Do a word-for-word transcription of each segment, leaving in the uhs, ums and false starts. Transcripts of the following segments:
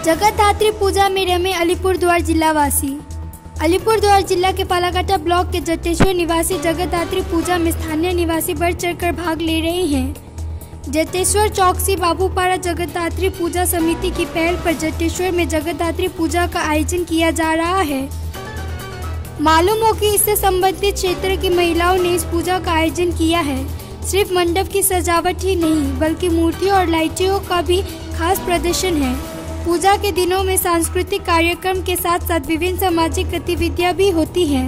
जगतधात्री पूजा में रमे अलीपुरद्वार जिला वासी। अलीपुरद्वार जिला के पालाकाटा ब्लॉक के जटेश्वर निवासी जगतधात्री पूजा में स्थानीय निवासी बढ़ चढ़कर भाग ले रहे हैं। जटेश्वर चौकसी बाबूपाड़ा जगतधात्री पूजा समिति की पहल पर जटेश्वर में जगतधात्री पूजा का आयोजन किया जा रहा है। मालूम हो कि इससे संबंधित क्षेत्र की महिलाओं ने इस पूजा का आयोजन किया है। सिर्फ मंडप की सजावट ही नहीं बल्कि मूर्तियों और लाइटों का भी खास प्रदर्शन है। पूजा के दिनों में सांस्कृतिक कार्यक्रम के साथ साथ विभिन्न सामाजिक गतिविधियां भी होती हैं।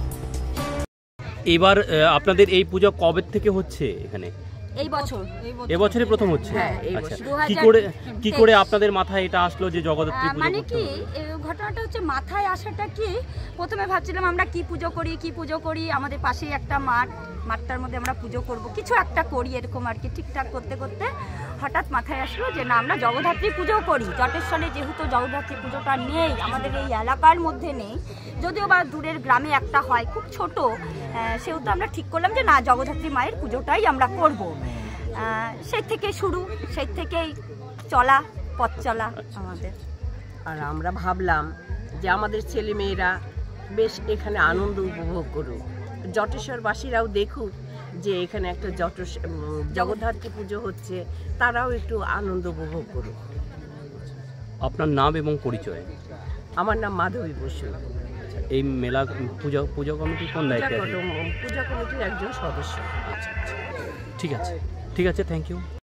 এবার আপনাদের এই পূজা কবে থেকে হচ্ছে এখানে? এই বছর এই বছরই প্রথম হচ্ছে। হ্যাঁ, এই আচ্ছা, বছর। কি করে কি করে আপনাদের মাথায় এটা আসলো যে জগদ্ধাত্রী পূজা মানে করতে কি হবে? ঘটনাটা হচ্ছে মাথায় আসাটা কি, প্রথমে ভাবছিলাম আমরা কি পুজো করি কি পুজো করি আমাদের পাশেই একটা মাঠ, মাঠটার মধ্যে আমরা পুজো করব, কিছু একটা করি এরকম আর কি। ঠিকঠাক করতে করতে হঠাৎ মাথায় আসলো যে না আমরা জগদ্ধাত্রী পুজো করি। জটেশ্বরে যেহেতু জগদ্ধাত্রী পুজোটা নেই, আমাদের এই এলাকার মধ্যে নেই, যদিও বা দূরের গ্রামে একটা হয় খুব ছোট, সেহেতু আমরা ঠিক করলাম যে না জগদ্ধাত্রী মায়ের পুজোটাই আমরা করব। সেই থেকে শুরু, সেই থেকেই চলা পথ চলা আমাদের। আর আমরা ভাবলাম যে আমাদের ছেলে মেয়েরা বেশ এখানে আনন্দ উপভোগ করুক, জটেশ্বরবাসীরাও দেখুক যে এখানে একটা জটেশ জগদ্ধাত্রী পুজো হচ্ছে, তারাও একটু আনন্দ উপভোগ করুক। আপনার নাম এবং পরিচয়? আমার নাম মাধবী বসু। এই মেলা পূজা পূজা কমিটির কোন দায়িত্বে? পূজা কমিটির একজন সদস্য। ঠিক আছে, ঠিক আছে, থ্যাংক ইউ।